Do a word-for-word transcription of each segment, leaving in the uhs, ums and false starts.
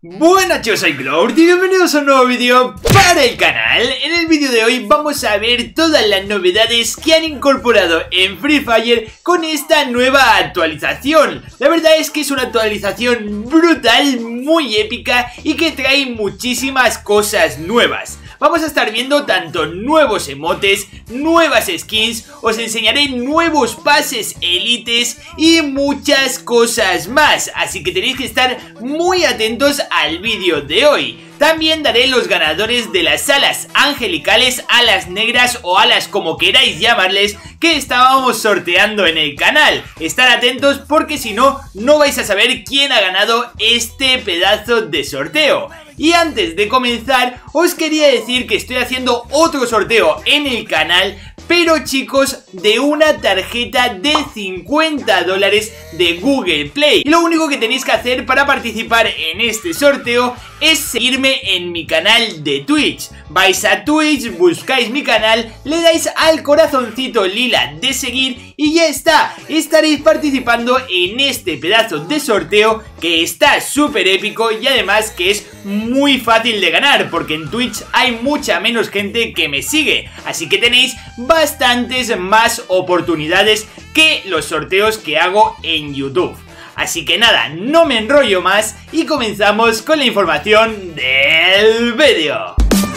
Buenas, yo soy Cloud y bienvenidos a un nuevo vídeo para el canal. En el vídeo de hoy vamos a ver todas las novedades que han incorporado en Free Fire con esta nueva actualización. La verdad es que es una actualización brutal, muy épica y que trae muchísimas cosas nuevas. Vamos a estar viendo tanto nuevos emotes, nuevas skins, os enseñaré nuevos pases élites y muchas cosas más. Así que tenéis que estar muy atentos al vídeo de hoy. También daré los ganadores de las alas angelicales, alas negras o alas como queráis llamarles, que estábamos sorteando en el canal. Estar atentos porque si no, no vais a saber quién ha ganado este pedazo de sorteo. Y antes de comenzar, os quería decir que estoy haciendo otro sorteo en el canal, pero chicos, de una tarjeta de cincuenta dólares de Google Play. Y lo único que tenéis que hacer para participar en este sorteo es seguirme en mi canal de Twitch. Vais a Twitch, buscáis mi canal, le dais al corazoncito lila de seguir y ya está. Estaréis participando en este pedazo de sorteo que está súper épico y además que es muy fácil de ganar porque en Twitch hay mucha menos gente que me sigue. Así que tenéis bastantes más oportunidades que los sorteos que hago en YouTube. Así que nada, no me enrollo más y comenzamos con la información del vídeo.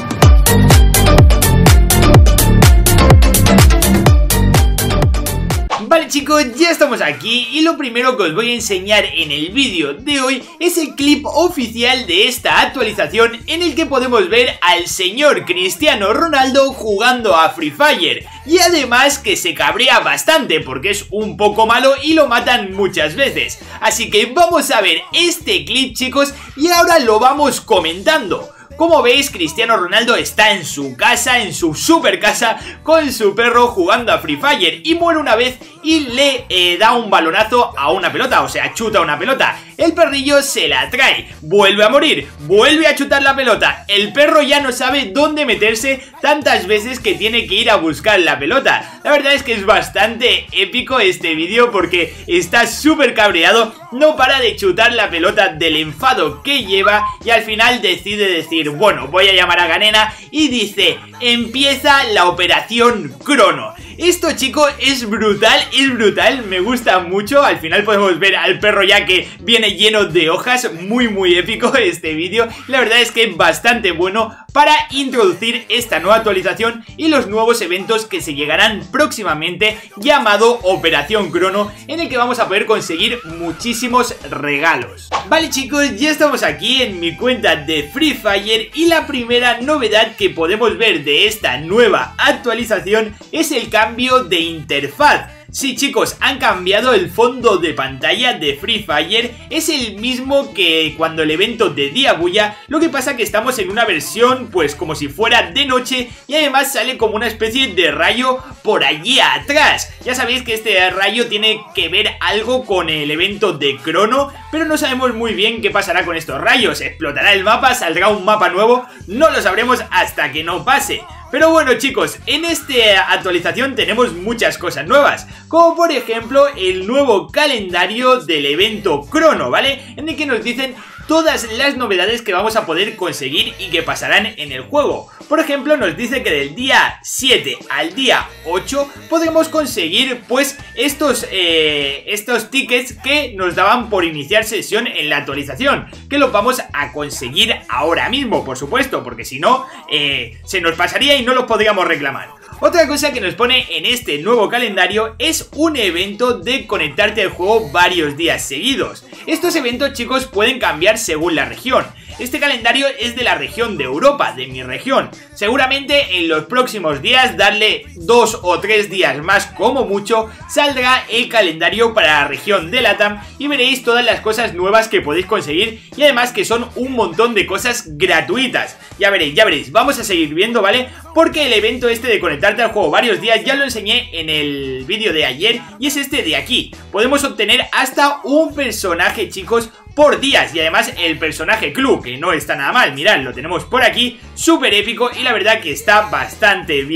Vale chicos, ya estamos aquí y lo primero que os voy a enseñar en el vídeo de hoy es el clip oficial de esta actualización en el que podemos ver al señor Cristiano Ronaldo jugando a Free Fire y además que se cabrea bastante porque es un poco malo y lo matan muchas veces. Así que vamos a ver este clip chicos y ahora lo vamos comentando. Como veis, Cristiano Ronaldo está en su casa, en su super casa, con su perro jugando a Free Fire y muere una vez y le eh, da un balonazo a una pelota, o sea, chuta una pelota. El perrillo se la trae, vuelve a morir, vuelve a chutar la pelota. El perro ya no sabe dónde meterse tantas veces que tiene que ir a buscar la pelota. La verdad es que es bastante épico este vídeo porque está súper cabreado, no para de chutar la pelota del enfado que lleva y al final decide decir, bueno, voy a llamar a Ganena y dice, empieza la operación Crono. Esto chicos es brutal, es brutal, me gusta mucho. Al final podemos ver al perro ya que viene lleno de hojas, muy muy épico este vídeo. La verdad es que es bastante bueno para introducir esta nueva actualización y los nuevos eventos que se llegarán próximamente, llamado Operación Crono, en el que vamos a poder conseguir muchísimos regalos. Vale chicos, ya estamos aquí en mi cuenta de Free Fire y la primera novedad que podemos ver de esta nueva actualización es el cambio de interfaz. Sí chicos, han cambiado el fondo de pantalla de Free Fire, es el mismo que cuando el evento de Diabuya, lo que pasa que estamos en una versión pues como si fuera de noche y además sale como una especie de rayo por allí atrás. Ya sabéis que este rayo tiene que ver algo con el evento de Crono, pero no sabemos muy bien qué pasará con estos rayos. ¿Explotará el mapa? ¿Saldrá un mapa nuevo? No lo sabremos hasta que no pase. Pero bueno chicos, en esta actualización tenemos muchas cosas nuevas, como por ejemplo el nuevo calendario del evento Crono, ¿vale? En el que nos dicen todas las novedades que vamos a poder conseguir y que pasarán en el juego. Por ejemplo, nos dice que del día siete al día ocho podremos conseguir pues estos, eh, estos tickets que nos daban por iniciar sesión en la actualización, que los vamos a conseguir ahora mismo, por supuesto, porque si no, eh, se nos pasaría y no los podríamos reclamar. Otra cosa que nos pone en este nuevo calendario es un evento de conectarte al juego varios días seguidos. Estos eventos chicos pueden cambiar según la región. Este calendario es de la región de Europa, de mi región. Seguramente en los próximos días, darle dos o tres días más como mucho, saldrá el calendario para la región de LATAM y veréis todas las cosas nuevas que podéis conseguir y además que son un montón de cosas gratuitas. Ya veréis, ya veréis, vamos a seguir viendo, ¿vale? Porque el evento este de conectarte al juego varios días ya lo enseñé en el vídeo de ayer y es este de aquí. Podemos obtener hasta un personaje, chicos, por días y además el personaje club, que no está nada mal, mirad, lo tenemos por aquí, súper épico y la verdad que está bastante bien.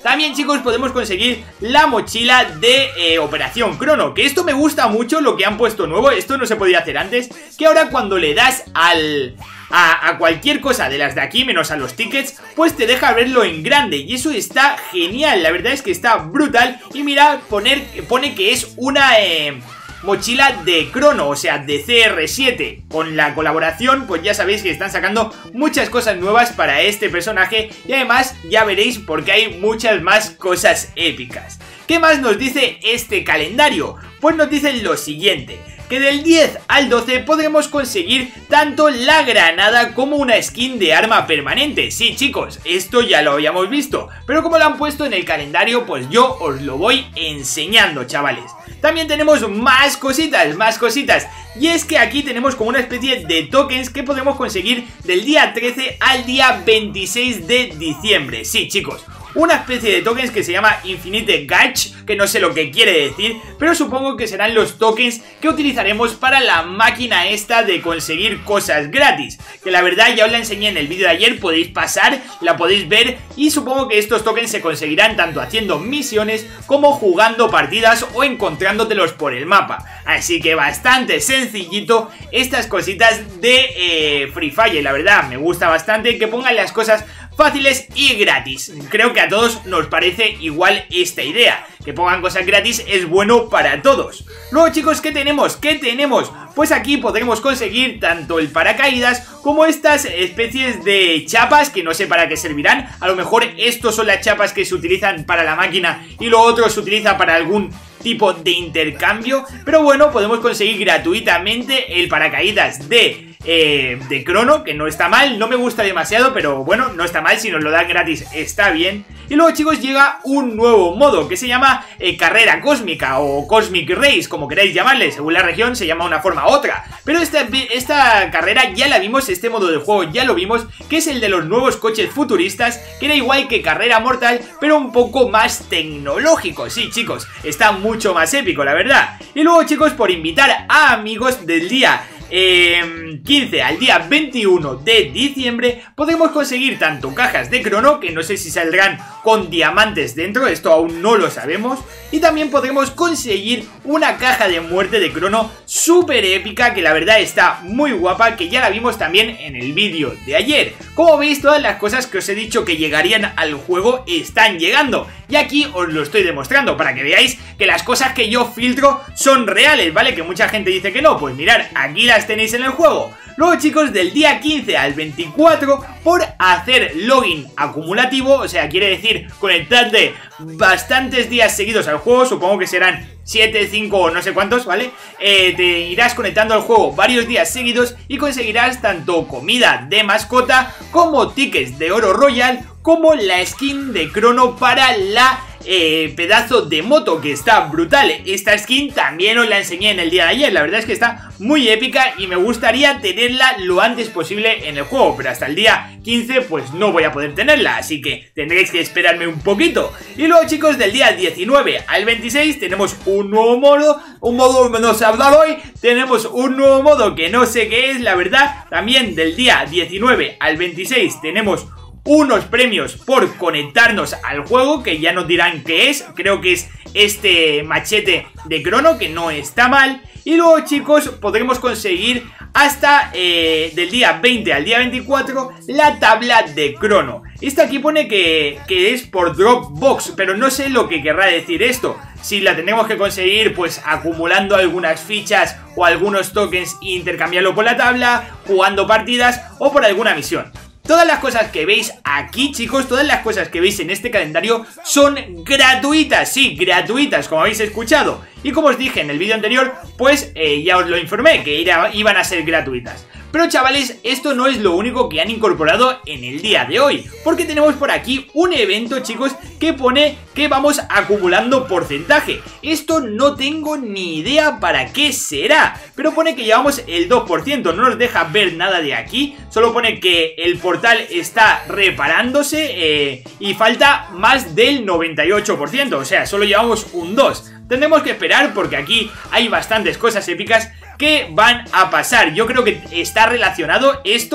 También, chicos, podemos conseguir la mochila de eh, Operación Crono, que esto me gusta mucho lo que han puesto nuevo. Esto no se podía hacer antes, que ahora cuando le das al... A, a cualquier cosa de las de aquí, menos a los tickets, pues te deja verlo en grande. Y eso está genial, la verdad es que está brutal. Y mira, poner, pone que es una... Eh, mochila de Crono, o sea, de C R siete. Con la colaboración, pues ya sabéis que están sacando muchas cosas nuevas para este personaje. Y además, ya veréis porque hay muchas más cosas épicas. ¿Qué más nos dice este calendario? Pues nos dice lo siguiente: que del diez al doce podremos conseguir tanto la granada como una skin de arma permanente. Sí, chicos, esto ya lo habíamos visto, pero como lo han puesto en el calendario, pues yo os lo voy enseñando, chavales. También tenemos más cositas, más cositas. Y es que aquí tenemos como una especie de tokens que podemos conseguir del día trece al día veintiséis de diciembre. Sí, chicos, una especie de tokens que se llama Infinite Gauge, que no sé lo que quiere decir, pero supongo que serán los tokens que utilizaremos para la máquina esta de conseguir cosas gratis, que la verdad ya os la enseñé en el vídeo de ayer, podéis pasar, la podéis ver, y supongo que estos tokens se conseguirán tanto haciendo misiones como jugando partidas o encontrándotelos por el mapa. Así que bastante sencillito estas cositas de eh, Free Fire. La verdad me gusta bastante que pongan las cosas fáciles y gratis. Creo que a todos nos parece igual esta idea. Que pongan cosas gratis es bueno para todos. Luego, chicos, ¿qué tenemos? ¿Qué tenemos? Pues aquí podremos conseguir tanto el paracaídas como estas especies de chapas que no sé para qué servirán. A lo mejor estos son las chapas que se utilizan para la máquina y lo otro se utiliza para algún tipo de intercambio. Pero bueno, podemos conseguir gratuitamente el paracaídas de... Eh, de Crono, que no está mal, no me gusta demasiado, pero bueno, no está mal, si nos lo dan gratis está bien. Y luego, chicos, llega un nuevo modo que se llama eh, Carrera Cósmica o Cosmic Race, como queráis llamarle, según la región se llama una forma u otra. Pero esta, esta carrera ya la vimos, este modo de juego ya lo vimos, que es el de los nuevos coches futuristas, que era igual que Carrera Mortal, pero un poco más tecnológico. Sí, chicos, está mucho más épico, la verdad. Y luego, chicos, por invitar a amigos del día Eh, quince al día veintiuno de diciembre podemos conseguir tanto cajas de Crono, que no sé si saldrán con diamantes dentro, esto aún no lo sabemos, y también podremos conseguir una caja de muerte de Crono súper épica, que la verdad está muy guapa, que ya la vimos también en el vídeo de ayer. Como veis, todas las cosas que os he dicho que llegarían al juego están llegando, y aquí os lo estoy demostrando para que veáis que las cosas que yo filtro son reales, ¿vale? Que mucha gente dice que no, pues mirad, aquí las tenéis en el juego. Luego, chicos, del día quince al veinticuatro, por hacer login acumulativo, o sea, quiere decir conectarte bastantes días seguidos al juego, supongo que serán siete, cinco o no sé cuántos, ¿vale? Eh, te irás conectando al juego varios días seguidos y conseguirás tanto comida de mascota como tickets de oro royal, como la skin de Crono para la eh, pedazo de moto, que está brutal. Esta skin también os la enseñé en el día de ayer, la verdad es que está muy épica y me gustaría tenerla lo antes posible en el juego, pero hasta el día quince pues no voy a poder tenerla, así que tendréis que esperarme un poquito. Y luego, chicos, del día diecinueve al veintiséis tenemos un nuevo modo, un modo menos hablado hoy, tenemos un nuevo modo que no sé qué es, la verdad. También del día diecinueve al veintiséis tenemos unos premios por conectarnos al juego, que ya nos dirán qué es. Creo que es este machete de Crono, que no está mal. Y luego, chicos, podremos conseguir hasta eh, del día veinte al día veinticuatro la tabla de Crono. Esta aquí pone que, que es por Dropbox, pero no sé lo que querrá decir esto. Si la tenemos que conseguir pues acumulando algunas fichas o algunos tokens e intercambiarlo por la tabla, jugando partidas o por alguna misión. Todas las cosas que veis aquí, chicos, todas las cosas que veis en este calendario son gratuitas, sí, gratuitas, como habéis escuchado. Y como os dije en el vídeo anterior, pues eh, ya os lo informé, que iban a ser gratuitas. Pero, chavales, esto no es lo único que han incorporado en el día de hoy, porque tenemos por aquí un evento, chicos, que pone que vamos acumulando porcentaje. Esto no tengo ni idea para qué será, pero pone que llevamos el dos por ciento, no nos deja ver nada de aquí, solo pone que el portal está reparándose eh, y falta más del noventa y ocho por ciento, o sea, solo llevamos un dos por ciento. Tendremos que esperar porque aquí hay bastantes cosas épicas que van a pasar. Yo creo que está relacionado esto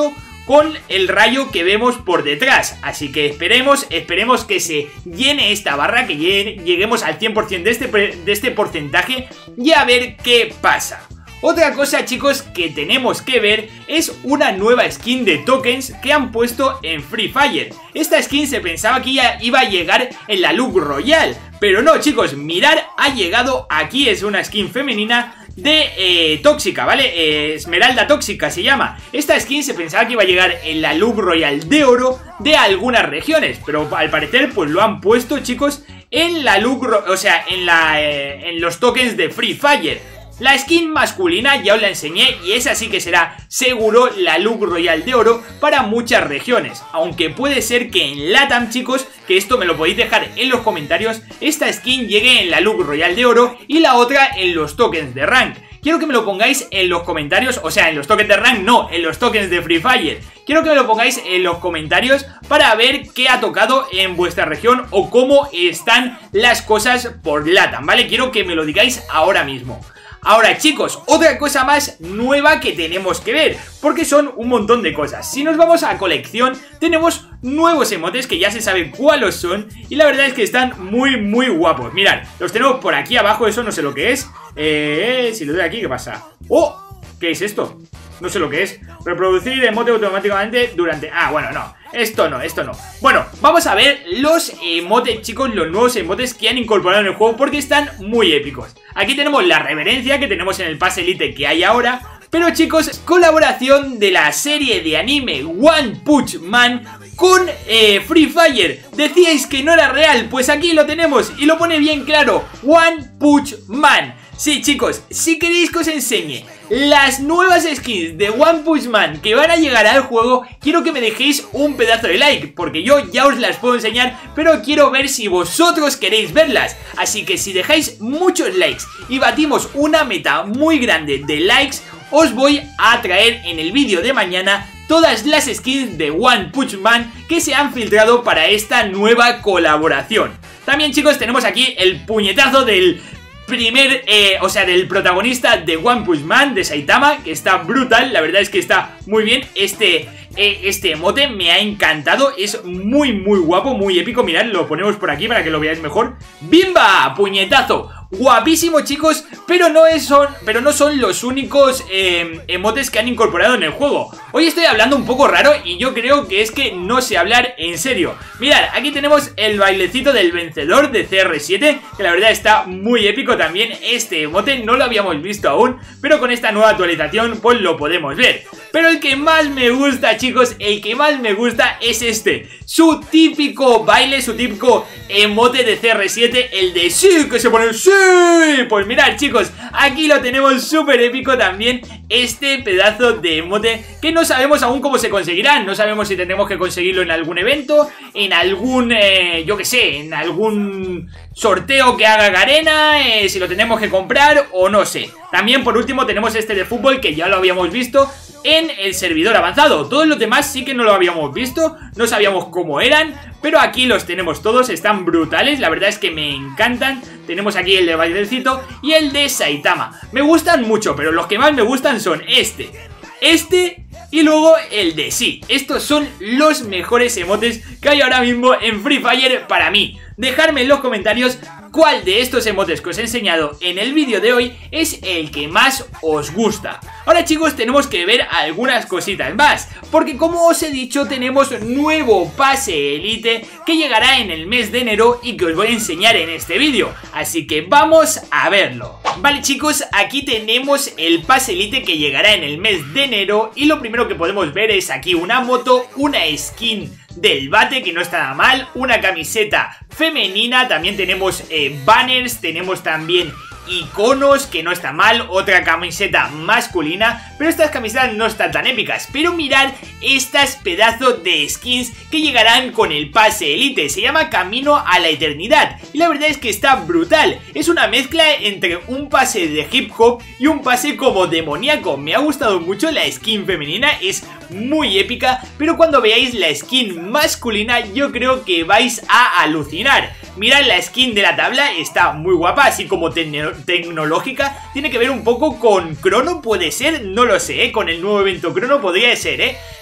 con el rayo que vemos por detrás. Así que esperemos, esperemos que se llene esta barra, que llegue, lleguemos al cien por ciento de este, de este porcentaje y a ver qué pasa. Otra cosa, chicos, que tenemos que ver es una nueva skin de tokens que han puesto en Free Fire. Esta skin se pensaba que ya iba a llegar en la Look Royale, pero no, chicos, mirad, ha llegado aquí, es una skin femenina de eh, tóxica, ¿vale? Eh, Esmeralda tóxica se llama. Esta skin se pensaba que iba a llegar en la Look Royale de oro de algunas regiones, pero al parecer pues lo han puesto, chicos, en la Look, o sea, en, la, eh, en los tokens de Free Fire. La skin masculina ya os la enseñé y esa sí que será seguro la Look Royale de oro para muchas regiones. Aunque puede ser que en LATAM, chicos, que esto me lo podéis dejar en los comentarios, esta skin llegue en la Look Royale de oro y la otra en los tokens de rank. Quiero que me lo pongáis en los comentarios, o sea, en los tokens de rank no, en los tokens de Free Fire. Quiero que me lo pongáis en los comentarios para ver qué ha tocado en vuestra región o cómo están las cosas por LATAM, ¿vale? Quiero que me lo digáis ahora mismo. Ahora, chicos, otra cosa más nueva que tenemos que ver, porque son un montón de cosas. Si nos vamos a colección, tenemos nuevos emotes que ya se sabe cuáles son y la verdad es que están muy muy guapos. Mirad, los tenemos por aquí abajo, eso no sé lo que es. Eh, si lo doy aquí, ¿qué pasa? ¡Oh! ¿Qué es esto? No sé lo que es. Reproducir emote automáticamente durante... Ah, bueno, no. Esto no, esto no. Bueno, vamos a ver los emotes, chicos, los nuevos emotes que han incorporado en el juego porque están muy épicos. Aquí tenemos la reverencia que tenemos en el pase elite que hay ahora. Pero, chicos, colaboración de la serie de anime One Punch Man con eh, Free Fire. Decíais que no era real, pues aquí lo tenemos y lo pone bien claro. One Punch Man. Sí, chicos, si queréis que os enseñe las nuevas skins de One Punch Man que van a llegar al juego, quiero que me dejéis un pedazo de like, porque yo ya os las puedo enseñar, pero quiero ver si vosotros queréis verlas. Así que si dejáis muchos likes y batimos una meta muy grande de likes, os voy a traer en el vídeo de mañana todas las skins de One Punch Man que se han filtrado para esta nueva colaboración. También, chicos, tenemos aquí el puñetazo del primer, eh, o sea, del protagonista de One Punch Man, de Saitama, que está brutal, la verdad es que está muy bien. Este, eh, este emote me ha encantado, es muy muy guapo, muy épico. Mirad, lo ponemos por aquí para que lo veáis mejor. ¡Bimba! Puñetazo. Guapísimo, chicos, pero no, es, son, pero no son los únicos eh, emotes que han incorporado en el juego. Hoy estoy hablando un poco raro y yo creo que es que no sé hablar en serio. Mirad, aquí tenemos el bailecito del vencedor de C R siete, que la verdad está muy épico también. Este emote no lo habíamos visto aún, pero con esta nueva actualización pues lo podemos ver. Pero el que más me gusta, chicos, el que más me gusta es este. Su típico baile, su típico emote de C R siete, el de sí, que se pone sí. Pues mirad, chicos, aquí lo tenemos súper épico también, este pedazo de emote que no sabemos aún cómo se conseguirá. No sabemos si tendremos que conseguirlo en algún evento, en algún, eh, yo que sé, en algún sorteo que haga Garena, eh, si lo tenemos que comprar o no sé. También, por último, tenemos este de fútbol que ya lo habíamos visto en el servidor avanzado. Todos los demás sí que no lo habíamos visto, no sabíamos cómo eran, pero aquí los tenemos todos, están brutales, la verdad es que me encantan. Tenemos aquí el de bailecito y el de Saitama. Me gustan mucho, pero los que más me gustan son este, este y luego el de sí. Estos son los mejores emotes que hay ahora mismo en Free Fire para mí. Dejadme en los comentarios cuál de estos emotes que os he enseñado en el vídeo de hoy es el que más os gusta. Ahora, chicos, tenemos que ver algunas cositas más, porque como os he dicho, tenemos nuevo pase elite que llegará en el mes de enero y que os voy a enseñar en este vídeo, así que vamos a verlo. Vale, chicos, aquí tenemos el pase elite que llegará en el mes de enero y lo primero que podemos ver es aquí una moto, una skin del bate que no está nada mal, una camiseta femenina, también tenemos eh, banners, tenemos también iconos que no está mal, otra camiseta masculina, pero estas camisetas no están tan épicas. Pero mirad estas pedazos de skins que llegarán con el pase elite, se llama Camino a la Eternidad y la verdad es que está brutal, es una mezcla entre un pase de hip hop y un pase como demoníaco. Me ha gustado mucho la skin femenina, es muy épica, pero cuando veáis la skin masculina yo creo que vais a alucinar. Mirad la skin de la tabla, está muy guapa, así como te tecnológica. Tiene que ver un poco con Crono, puede ser, no lo sé, ¿eh? Con el nuevo evento Crono podría ser, ¿eh?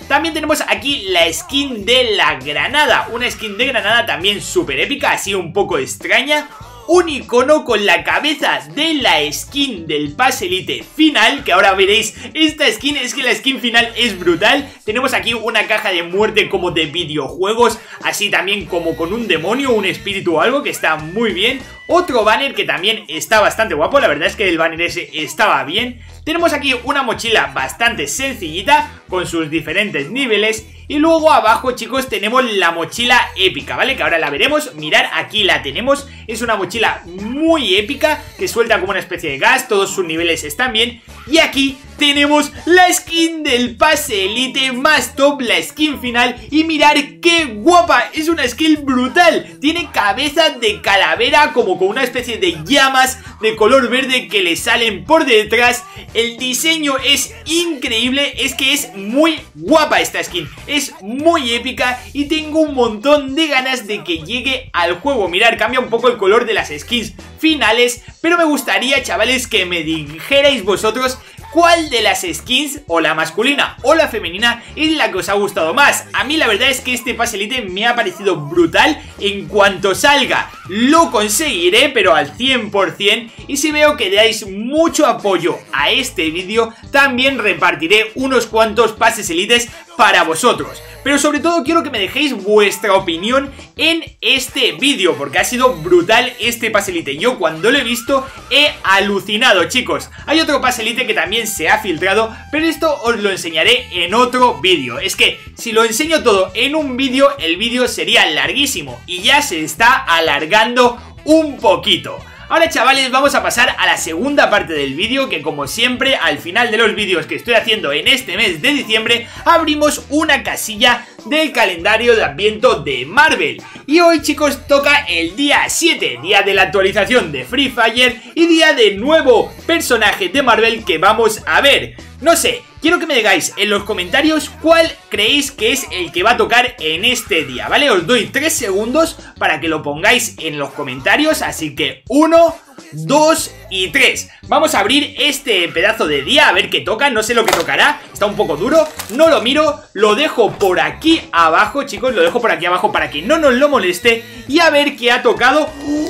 También tenemos aquí la skin de la granada, una skin de granada también súper épica, así un poco extraña. Un icono con la cabeza de la skin del pase elite final, que ahora veréis, esta skin, es que la skin final es brutal. Tenemos aquí una caja de muerte como de videojuegos, así también como con un demonio, un espíritu o algo, que está muy bien. Otro banner que también está bastante guapo, la verdad es que el banner ese estaba bien. Tenemos aquí una mochila bastante sencillita, con sus diferentes niveles. Y luego abajo, chicos, tenemos la mochila épica, ¿vale? Que ahora la veremos. Mirad, aquí la tenemos. Es una mochila muy épica, que suelta como una especie de gas. Todos sus niveles están bien. Y aquí tenemos la skin del pase elite más top, la skin final. Y mirad qué guapa, es una skin brutal. Tiene cabeza de calavera, como con una especie de llamas de color verde que le salen por detrás. El diseño es increíble, es que es muy guapa esta skin. Es muy épica y tengo un montón de ganas de que llegue al juego. Mirad, cambia un poco el color de las skins finales, pero me gustaría, chavales, que me dijerais vosotros cuál de las skins, o la masculina o la femenina, es la que os ha gustado más. A mí la verdad es que este pase elite me ha parecido brutal. En cuanto salga lo conseguiré, pero al cien por cien. Y si veo que dais mucho apoyo a este vídeo, también repartiré unos cuantos pases elites para vosotros. Pero sobre todo quiero que me dejéis vuestra opinión en este vídeo, porque ha sido brutal este pase elite. Yo cuando lo he visto he alucinado, chicos. Hay otro pase elite que también se ha filtrado, pero esto os lo enseñaré en otro vídeo. Es que si lo enseño todo en un vídeo, el vídeo sería larguísimo y ya se está alargando un poquito. Ahora, chavales, vamos a pasar a la segunda parte del vídeo, que como siempre al final de los vídeos que estoy haciendo en este mes de diciembre abrimos una casilla del calendario de Adviento de Marvel. Y hoy, chicos, toca el día siete, día de la actualización de Free Fire y día de nuevo personaje de Marvel que vamos a ver. No sé, quiero que me digáis en los comentarios cuál creéis que es el que va a tocar en este día, ¿vale? Os doy tres segundos para que lo pongáis en los comentarios, así que uno, dos y tres. Vamos a abrir este pedazo de día a ver qué toca, no sé lo que tocará, está un poco duro, no lo miro, lo dejo por aquí abajo, chicos, lo dejo por aquí abajo para que no nos lo moleste y a ver qué ha tocado.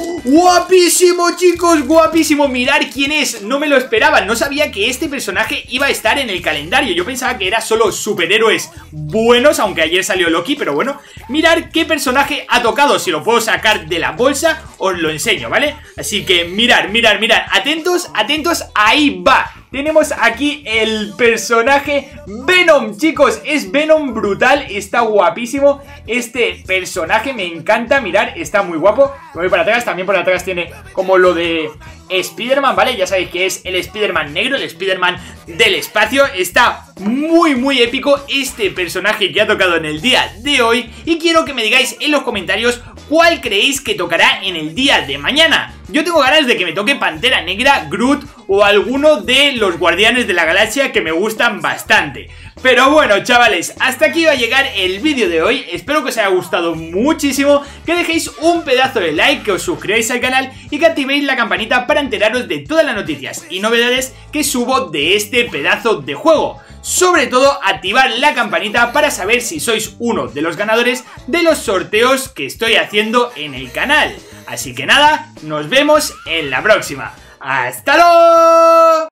¡Guapísimo, chicos! ¡Guapísimo! Mirad quién es, no me lo esperaba, no sabía que este personaje iba a estar en el calendario. Yo pensaba que era solo superhéroes buenos, aunque ayer salió Loki, pero bueno. Mirad qué personaje ha tocado, si lo puedo sacar de la bolsa os lo enseño, ¿vale? Así que mirad, mirad, mirad, atentos, atentos, ahí va. Tenemos aquí el personaje Venom, chicos, es Venom brutal, está guapísimo. Este personaje me encanta, mirad, está muy guapo. Me voy para atrás, también por atrás tiene como lo de Spider-Man, ¿vale? Ya sabéis que es el Spider-Man negro, el Spider-Man del espacio. Está muy muy épico este personaje que ha tocado en el día de hoy. Y quiero que me digáis en los comentarios cuál creéis que tocará en el día de mañana. Yo tengo ganas de que me toque Pantera Negra, Groot o alguno de los Guardianes de la Galaxia, que me gustan bastante. Pero bueno, chavales, hasta aquí va a llegar el vídeo de hoy. Espero que os haya gustado muchísimo, que dejéis un pedazo de like, que os suscribáis al canal y que activéis la campanita para enteraros de todas las noticias y novedades que subo de este pedazo de juego. Sobre todo, activar la campanita para saber si sois uno de los ganadores de los sorteos que estoy haciendo en el canal. Así que nada, nos vemos en la próxima. ¡Hasta luego!